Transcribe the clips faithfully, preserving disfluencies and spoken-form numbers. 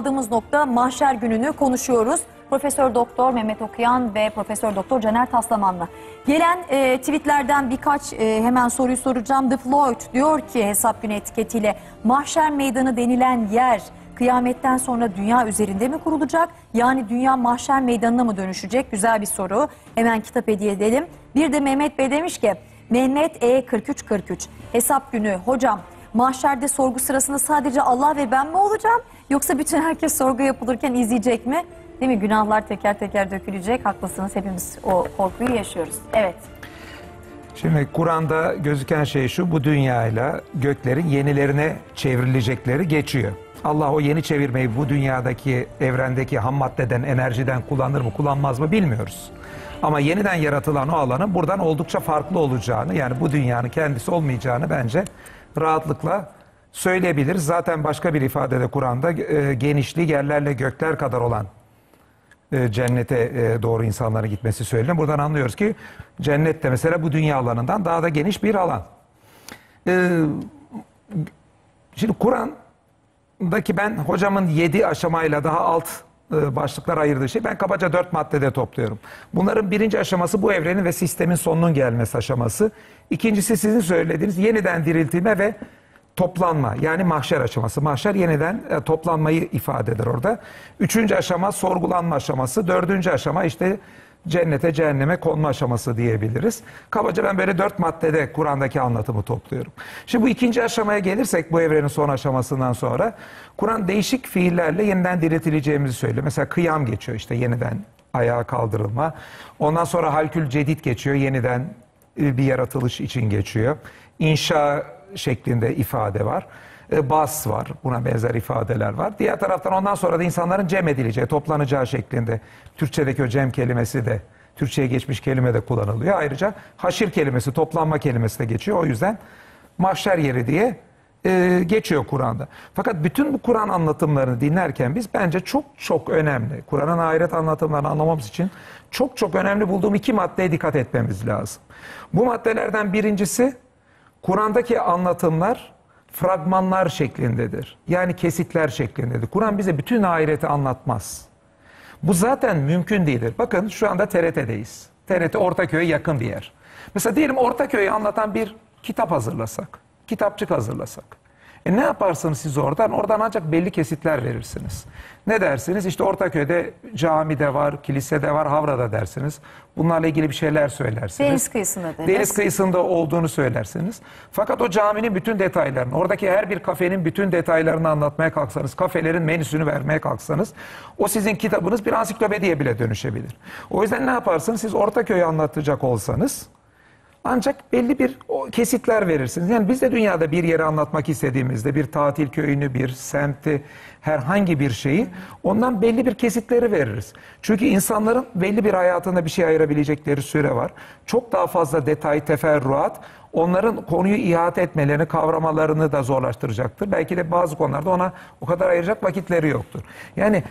kaldığımız nokta mahşer gününü konuşuyoruz. Profesör Doktor Mehmet Okuyan ve Profesör Doktor Caner Taslaman'la. Gelen e, tweetlerden birkaç e, hemen soruyu soracağım. The Floyd diyor ki hesap günü etiketiyle mahşer meydanı denilen yer kıyametten sonra dünya üzerinde mi kurulacak? Yani dünya mahşer meydanına mı dönüşecek? Güzel bir soru. Hemen kitap hediye edelim. Bir de Mehmet Bey demiş ki Mehmet E kırk üç kırk üç hesap günü hocam mahşerde sorgu sırasında sadece Allah ve ben mi olacağım? Yoksa bütün herkes sorgu yapılırken izleyecek mi? Değil mi? Günahlar teker teker dökülecek. Haklısınız. Hepimiz o korkuyu yaşıyoruz. Evet. Şimdi Kur'an'da gözüken şey şu, bu dünyayla göklerin yenilerine çevrilecekleri geçiyor. Allah o yeni çevirmeyi bu dünyadaki, evrendeki ham maddeden, enerjiden kullanır mı, kullanmaz mı bilmiyoruz. Ama yeniden yaratılan o alanın buradan oldukça farklı olacağını, yani bu dünyanın kendisi olmayacağını bence rahatlıkla söyleyebiliriz. Zaten başka bir ifadede Kur'an'da e, genişliği yerlerle gökler kadar olan e, cennete e, doğru insanların gitmesi söyleniyor. Buradan anlıyoruz ki cennette mesela bu dünya alanından daha da geniş bir alan. E, şimdi Kur'an'daki ben hocamın yedi aşamayla daha alt e, başlıklar ayırdığı şey ben kabaca dört maddede topluyorum. Bunların birinci aşaması bu evrenin ve sistemin sonunun gelmesi aşaması. İkincisi sizin söylediğiniz yeniden diriltilme ve toplanma, yani mahşer aşaması. Mahşer yeniden e, toplanmayı ifade eder orada. Üçüncü aşama sorgulanma aşaması. Dördüncü aşama işte cennete cehenneme konma aşaması diyebiliriz. Kabaca ben böyle dört maddede Kur'an'daki anlatımı topluyorum. Şimdi bu ikinci aşamaya gelirsek bu evrenin son aşamasından sonra Kur'an değişik fiillerle yeniden diriltileceğimizi söylüyor. Mesela kıyam geçiyor, işte yeniden ayağa kaldırılma. Ondan sonra halkül cedid geçiyor, yeniden bir yaratılış için geçiyor. İnşa şeklinde ifade var. E, bas var. Buna benzer ifadeler var. Diğer taraftan ondan sonra da insanların cem edileceği, toplanacağı şeklinde. Türkçedeki o cem kelimesi de, Türkçe'ye geçmiş kelime de kullanılıyor. Ayrıca haşir kelimesi, toplanma kelimesi de geçiyor. O yüzden mahşer yeri diye e, geçiyor Kur'an'da. Fakat bütün bu Kur'an anlatımlarını dinlerken biz bence çok çok önemli, Kur'an'ın ahiret anlatımlarını anlamamız için çok çok önemli bulduğum iki maddeye dikkat etmemiz lazım. Bu maddelerden birincisi, Kur'an'daki anlatımlar fragmanlar şeklindedir. Yani kesitler şeklindedir. Kur'an bize bütün ahireti anlatmaz. Bu zaten mümkün değildir. Bakın şu anda T R T'deyiz. T R T Ortaköy'e yakın bir yer. Mesela diyelim Ortaköy'ü anlatan bir kitap hazırlasak, kitapçık hazırlasak. E ne yaparsınız siz oradan? Oradan ancak belli kesitler verirsiniz. Ne dersiniz? İşte Ortaköy'de camide var, kilisede var, Havra'da dersiniz. Bunlarla ilgili bir şeyler söylersiniz. Deniz kıyısında deniz. Deniz kıyısında olduğunu söylersiniz. Fakat o caminin bütün detaylarını, oradaki her bir kafenin bütün detaylarını anlatmaya kalksanız, kafelerin menüsünü vermeye kalksanız, o sizin kitabınız bir ansiklopediye bile dönüşebilir. O yüzden ne yaparsınız? Siz Ortaköy'ü anlatacak olsanız, ancak belli bir kesitler verirsiniz. Yani biz de dünyada bir yeri anlatmak istediğimizde bir tatil köyünü, bir semti, herhangi bir şeyi ondan belli bir kesitleri veririz. Çünkü insanların belli bir hayatında bir şey ayırabilecekleri süre var. Çok daha fazla detay, teferruat onların konuyu ihate etmelerini, kavramalarını da zorlaştıracaktır. Belki de bazı konularda ona o kadar ayıracak vakitleri yoktur. Yani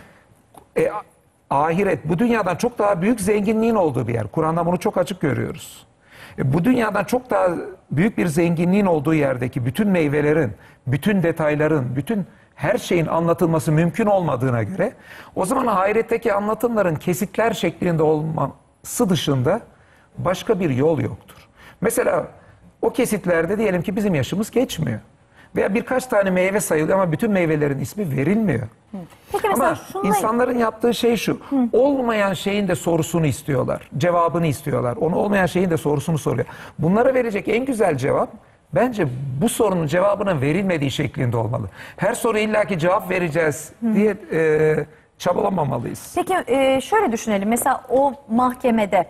e, ahiret bu dünyadan çok daha büyük zenginliğin olduğu bir yer. Kur'an'da bunu çok açık görüyoruz. Bu dünyadan çok daha büyük bir zenginliğin olduğu yerdeki bütün meyvelerin, bütün detayların, bütün her şeyin anlatılması mümkün olmadığına göre o zaman ahiretteki anlatımların kesitler şeklinde olması dışında başka bir yol yoktur. Mesela o kesitlerde diyelim ki bizim yaşımız geçmiyor. Veya birkaç tane meyve sayılıyor ama bütün meyvelerin ismi verilmiyor. Peki ama şunla... insanların yaptığı şey şu, Hı. olmayan şeyin de sorusunu istiyorlar, cevabını istiyorlar. Onu olmayan şeyin de sorusunu soruyor. Bunlara verecek en güzel cevap, bence bu sorunun cevabının verilmediği şeklinde olmalı. Her soru illaki cevap vereceğiz Hı. diye e, çabalamamalıyız. Peki e, şöyle düşünelim, mesela o mahkemede...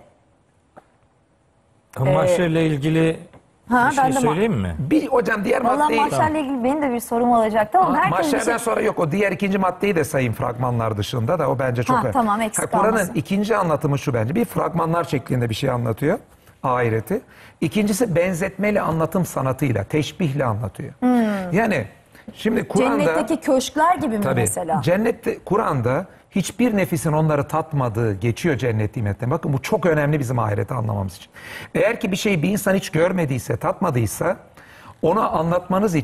Mahşerle ilgili... Ha, bir şey söyleyeyim mi? Bir hocam diğer Vallahi maddeyi... mahşerle tamam. ilgili benim de bir sorum olacaktı ama herkes mahşerden şey... sonra yok, o diğer ikinci maddeyi de sayın fragmanlar dışında da, o bence çok önemli. Tamam, eksik Kur'an'ın ikinci anlatımı şu bence, bir fragmanlar şeklinde bir şey anlatıyor ahireti. İkincisi benzetmeli anlatım sanatıyla, teşbihle anlatıyor. Hmm. Yani şimdi Kur'an'da... Cennetteki köşkler gibi mi tabii, mesela? Cennette, Kur'an'da hiçbir nefisin onları tatmadığı geçiyor cennet nimetlerine. Bakın bu çok önemli bizim ahireti anlamamız için. Eğer ki bir şeyi bir insan hiç görmediyse, tatmadıysa onu anlatmanız için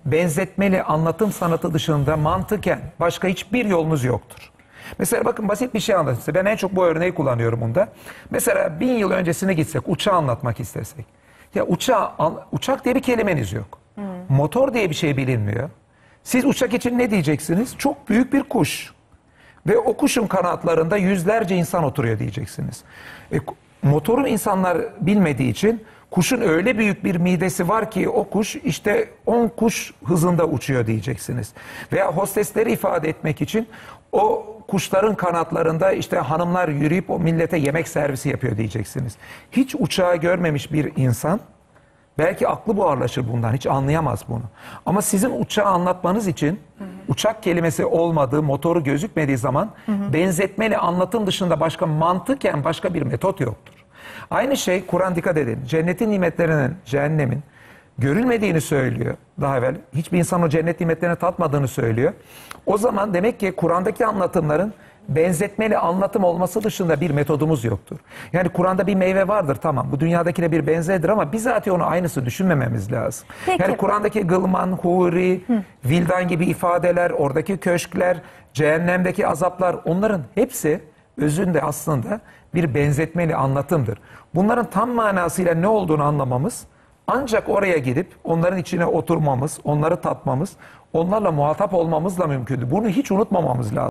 benzetmeli anlatım sanatı dışında mantıken başka hiçbir yolunuz yoktur. Mesela bakın basit bir şey anlatayım size. Ben en çok bu örneği kullanıyorum bunda. Mesela bin yıl öncesine gitsek, uçağı anlatmak istesek. Ya uçağı, uçak diye bir kelimeniz yok. Hmm. Motor diye bir şey bilinmiyor. Siz uçak için ne diyeceksiniz? Çok büyük bir kuş. Ve o kuşun kanatlarında yüzlerce insan oturuyor diyeceksiniz. E, motorun insanlar bilmediği için kuşun öyle büyük bir midesi var ki o kuş işte on kuş hızında uçuyor diyeceksiniz. Veya hostesleri ifade etmek için o kuşların kanatlarında işte hanımlar yürüyüp o millete yemek servisi yapıyor diyeceksiniz. Hiç uçağı görmemiş bir insan belki aklı buharlaşır bundan, hiç anlayamaz bunu. Ama sizin uçağı anlatmanız için hı hı. uçak kelimesi olmadığı, motoru gözükmediği zaman hı hı. benzetmeli anlatım dışında başka mantıken başka bir metot yoktur. Aynı şey Kur'an, dikkat edin. Cennetin nimetlerinin, cehennemin görülmediğini söylüyor daha evvel. Hiçbir insan o cennet nimetlerini tatmadığını söylüyor. O zaman demek ki Kur'an'daki anlatımların benzetmeli anlatım olması dışında bir metodumuz yoktur. Yani Kur'an'da bir meyve vardır, tamam, bu dünyadakine bir benzerdir ama bizatihi onu aynısı düşünmememiz lazım. Peki. Yani Kur'an'daki gılman, huri, Hı. vildan gibi ifadeler, oradaki köşkler, cehennemdeki azaplar, onların hepsi özünde aslında bir benzetmeli anlatımdır. Bunların tam manasıyla ne olduğunu anlamamız ancak oraya gidip onların içine oturmamız, onları tatmamız, onlarla muhatap olmamızla mümkündür. Bunu hiç unutmamamız lazım.